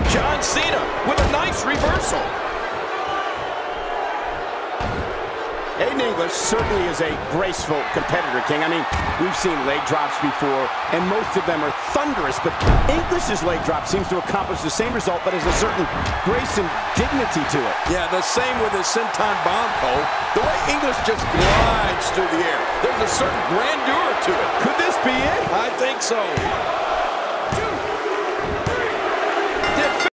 John Cena with a nice reversal. Aiden English certainly is a graceful competitor, King. I mean, we've seen leg drops before, and most of them are thunderous, but English's leg drop seems to accomplish the same result, but has a certain grace and dignity to it. Yeah, the same with his senton bomb pole. The way English just glides through the air, there's a certain grandeur to it. Could this be it? I think so.